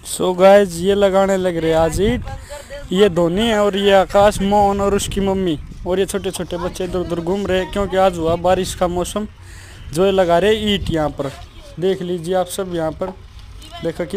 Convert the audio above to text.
So guys ये लगाने लग रहे आज ईट। ये धोनी है और ये आकाश, मोहन और उसकी मम्मी और ये छोटे छोटे बच्चे इधर उधर घूम रहे हैं क्योंकि आज हुआ बारिश का मौसम। जो ये लगा रहे ईट यहाँ पर, देख लीजिए आप सब यहाँ पर देखो कि